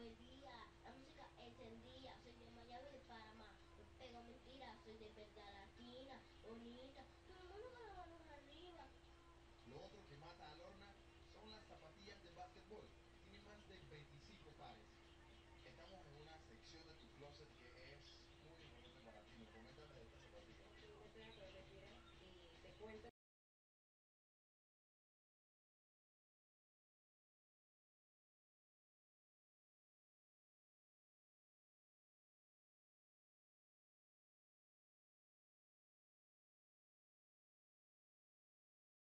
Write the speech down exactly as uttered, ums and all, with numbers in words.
Hoy día, la música encendida, soy de Mayagüez de Panamá, no pego mentiras, soy de verdad latina, bonita, todo el mundo con las manos arriba. Lo otro que mata a Lorna son las zapatillas de básquetbol. Tiene más de veinticinco pares. Estamos en una sección de tu closet que es muy importante para ti. ¿Me comentas de esta zapatilla? Ok, coméntame a qué te refieres y te cuento